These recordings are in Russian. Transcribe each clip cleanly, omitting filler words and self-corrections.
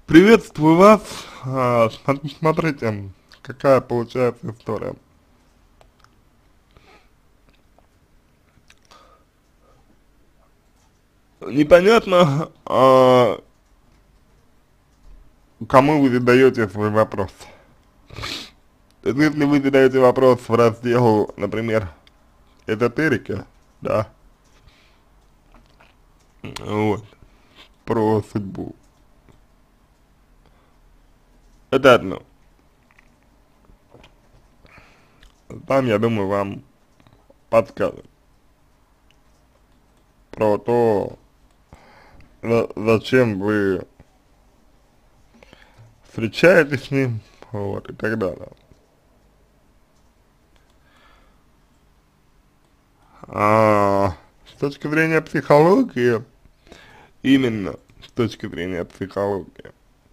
Приветствую вас. Смотрите, какая получается история. Непонятно, кому вы задаете свой вопрос. То есть, если вы задаете вопрос в раздел, например, эзотерики, да, вот, про судьбу, это одно. Там, я думаю, вам подскажут про то, зачем вы встречаетесь с ним, вот, и так далее. С точки зрения психологии, именно с точки зрения психологии,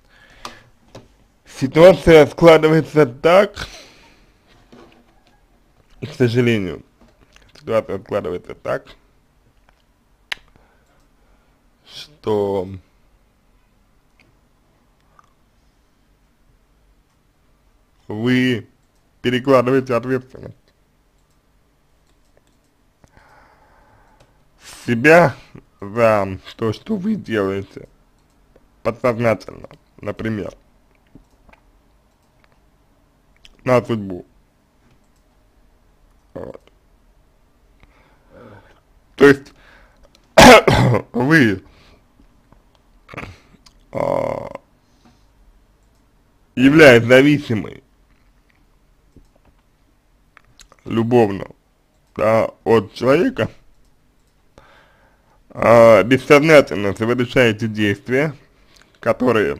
ситуация складывается так, к сожалению, ситуация складывается так, что вы перекладываете ответственность с себя за то, что вы делаете подсознательно, например, на судьбу. Вот. То есть вы, а, являясь зависимой любовно, да, от человека, бессознательно совершаете действия, которые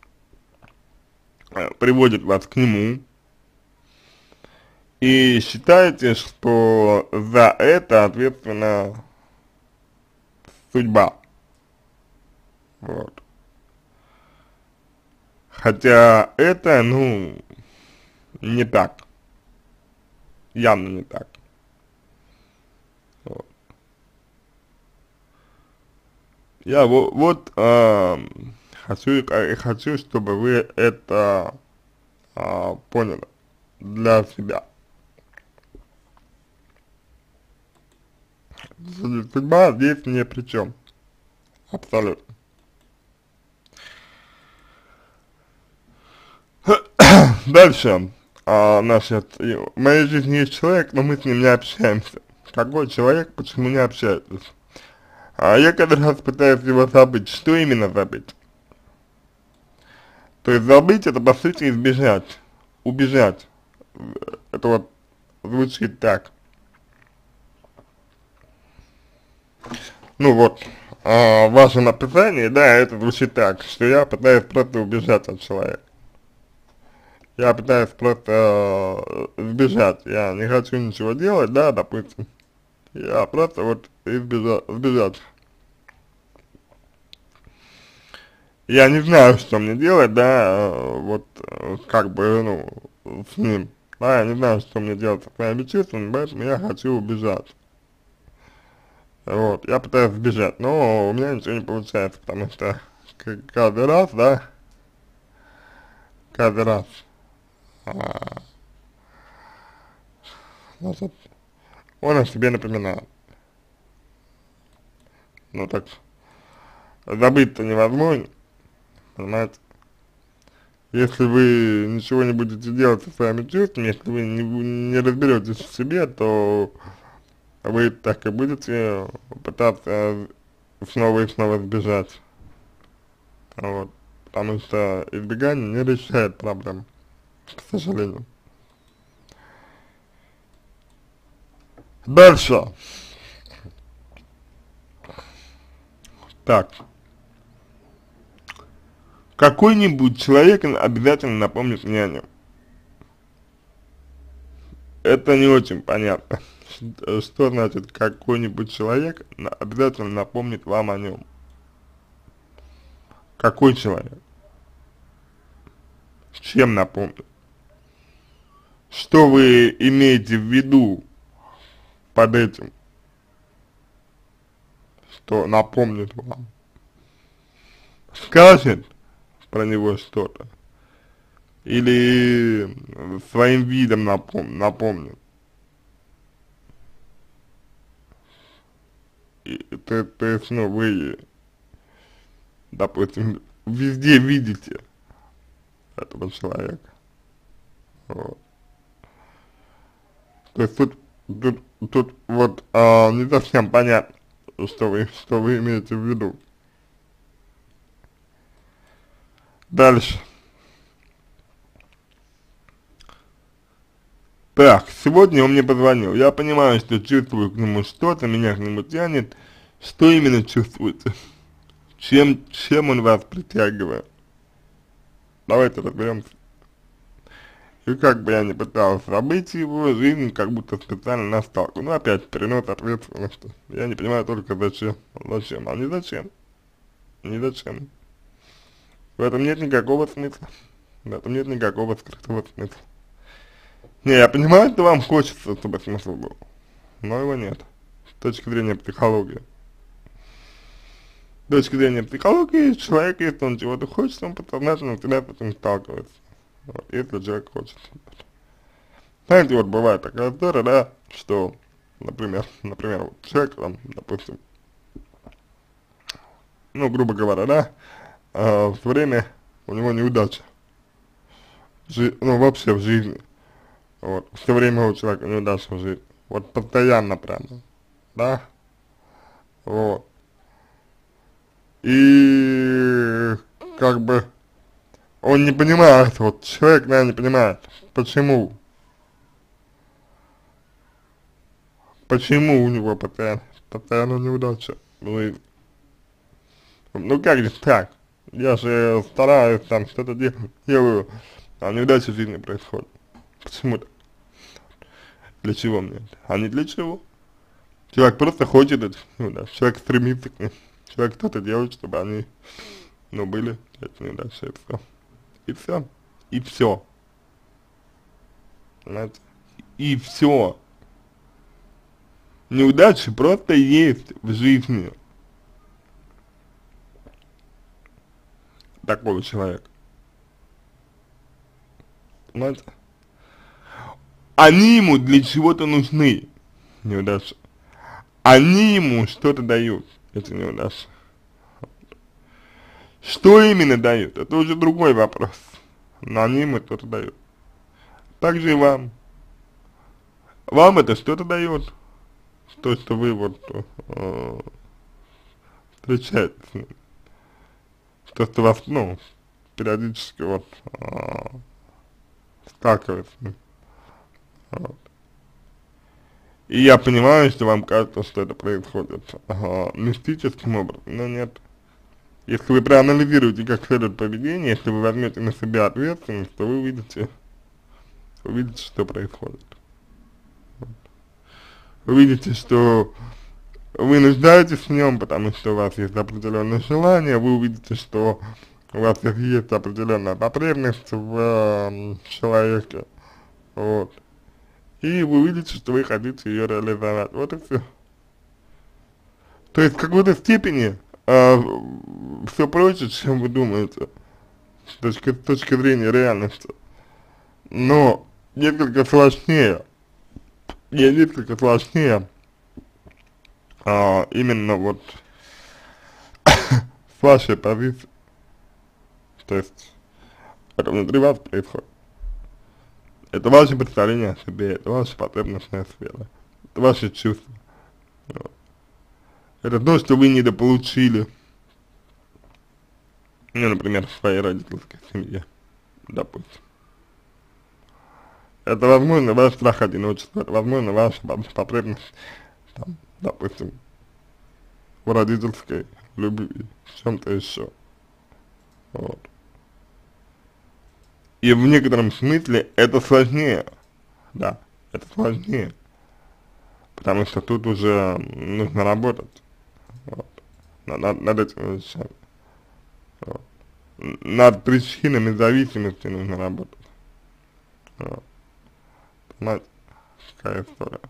приводят вас к нему, и считаете, что за это ответственна судьба. Вот. Хотя это, ну, не так. Явно не так. Вот. Я хочу, чтобы вы это поняли для себя. Судьба здесь ни при чем. Абсолютно. Дальше, в моей жизни есть человек, но мы с ним не общаемся. Какой человек, почему не общаетесь? Я каждый раз пытаюсь его забыть. Что именно забыть? То есть забыть это по сути избежать, убежать. Это вот звучит так. Ну вот, в вашем описании, да, это звучит так, что я пытаюсь просто убежать от человека. Я пытаюсь просто сбежать, я не хочу ничего делать, да, допустим. Я просто вот сбежать. Я не знаю, что мне делать, да, вот, как бы, ну, с ним. Да, я не знаю, что мне делать со своими чувствами, поэтому я хочу убежать. Вот, я пытаюсь сбежать, но у меня ничего не получается, потому что каждый раз, да, каждый раз, а, значит, он о себе напоминает. Ну так, забыть-то невозможно, понимаете? Если вы ничего не будете делать со своими чувствами, если вы не разберетесь в себе, то вы так и будете пытаться снова и снова сбежать. Вот. Потому что избегание не решает проблем, к сожалению. Дальше. Так. Какой-нибудь человек обязательно напомнит мне о нем. Это не очень понятно. Что значит какой-нибудь человек обязательно напомнит вам о нем? Какой человек? Чем напомнит? Что вы имеете в виду под этим, что напомнит вам? Скажет, про него что-то. Или своим видом напомнит. То есть, ну, вы, допустим, везде видите этого человека. Вот. То есть тут вот не совсем понятно, что вы имеете в виду. Дальше. Так, сегодня он мне позвонил. Я понимаю, что чувствую к нему что-то, меня к нему тянет. Что именно чувствуете? Чем он вас притягивает? Давайте разберемся. И как бы я ни пытался обойти его, жизнь как будто специально насталкивает. Ну, опять перенос ответственности. Я не понимаю только зачем. Зачем? А не зачем. Не зачем. В этом нет никакого смысла. В этом нет никакого скрытого смысла. Не, я понимаю, что вам хочется, чтобы смысл был. Но его нет. С точки зрения психологии. С точки зрения психологии, человек, если он чего-то хочет, он подсознательно всегда с этим сталкивается. Вот, если человек хочет. Знаете, вот бывает такая история, да, что, например, вот человек, там, допустим, ну, грубо говоря, да, все время у него неудача. Ну, вообще в жизни. Вот, все время у человека неудача в жизни. Вот постоянно прямо, да, вот. И как бы он не понимает, вот человек, наверное, не понимает, почему у него постоянно неудача в жизни. Ну как здесь так? Я же стараюсь, там, что-то делаю, а неудача в жизни происходит. Почему так? Для чего мне это? А не для чего? Человек просто хочет это, ну да, человек стремится к ним. Человек что-то делает, чтобы они, ну, были эти неудачи, и все. И все. И все. Понимаете? И все. Неудачи просто есть в жизни такого человека. Понимаете? Они ему для чего-то нужны, неудачи. Они ему что-то дают, эти неудачи. Что именно дают, это уже другой вопрос. Но они ему что-то дают. Так же и вам. Вам это что-то дает. То, что вы вот встречаетесь с ним. То, что вас, ну, периодически вот сталкивается с ним. Вот. И я понимаю, что вам кажется, что это происходит мистическим образом, но нет. Если вы проанализируете как следует поведение, если вы возьмете на себя ответственность, то вы увидите, что происходит. Вот. Вы увидите, что вы нуждаетесь в нем, потому что у вас есть определенное желание, вы увидите, что у вас есть определенная потребность в человеке, вот. И вы увидите, что вы хотите ее реализовать. Вот и все. То есть в какой-то степени все проще, чем вы думаете, с точки зрения реальности. Но несколько сложнее, именно вот с вашей позиции. То есть это внутри вас происходит. Это ваше представление о себе, это ваша потребностная сфера, это ваши чувства. Вот. Это то, что вы недополучили, ну, например, в своей родительской семье, допустим. Это, возможно, ваш страх одиночества, это, возможно, ваша потребность, там, допустим, в родительской любви, в чем-то еще. Вот. И в некотором смысле это сложнее, да, это сложнее, потому что тут уже нужно работать, вот, над этими вещами, вот. Над причинами зависимости нужно работать, вот. Понимаете, какая история.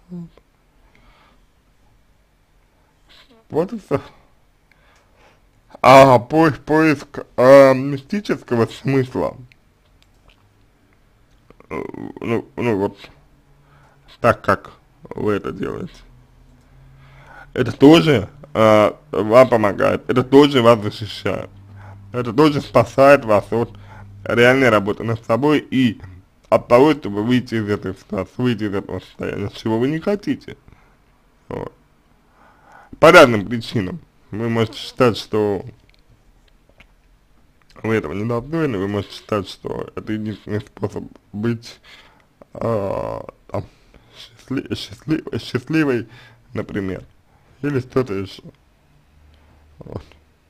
Вот и все. поиск мистического смысла, ну вот так, как вы это делаете, это тоже вам помогает, это тоже вас защищает, это тоже спасает вас от реальной работы над собой и от того, чтобы выйти из этой ситуации, выйти из этого состояния, чего вы не хотите. Вот. По разным причинам. Вы можете считать, что вы этого не достойны, вы можете считать, что это единственный способ быть там, счастливой, например, или что-то еще. Вот.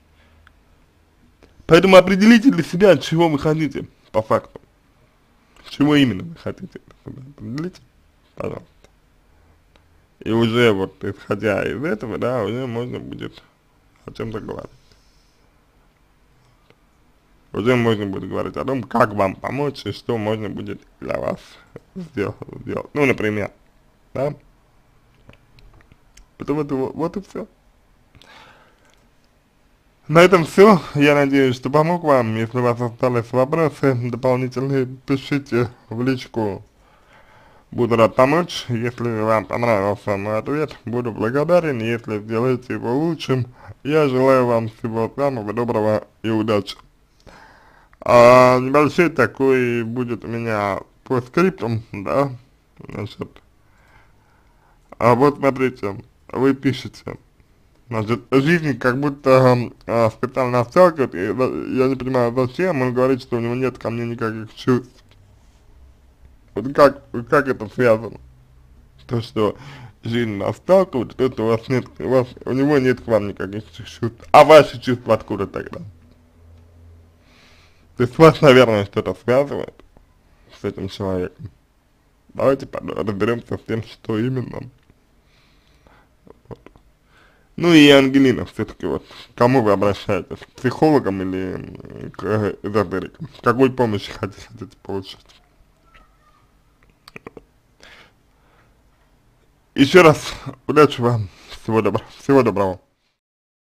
Поэтому определите для себя, чего вы хотите, по факту. Чего именно вы хотите, определите, пожалуйста. И уже вот исходя из этого, да, уже можно будет о чем-то говорить. Уже можно будет говорить о том, как вам помочь и что можно будет для вас сделать. Ну, например, да. Это вот и все. На этом все. Я надеюсь, что помог вам. Если у вас остались вопросы дополнительные, пишите в личку. Буду рад помочь. Если вам понравился мой ответ, буду благодарен. Если сделаете его лучшим, я желаю вам всего самого доброго и удачи. Небольшой такой будет у меня по скриптам, да, значит, вот смотрите, вы пишете, значит, жизнь как будто специально сталкивает, и я не понимаю, зачем он говорит, что у него нет ко мне никаких чувств. Вот как это связано? То, что жизнь нас сталкивает, то, что у него нет к вам никаких чувств, а ваши чувства откуда тогда? То есть вас, наверное, что-то связывает с этим человеком. Давайте разберемся с тем, что именно. Вот. Ну и Ангелина, все-таки вот, к кому вы обращаетесь? К психологам или к эзотерикам? Какой помощи хотите получить? Еще раз удачи вам, всего доброго.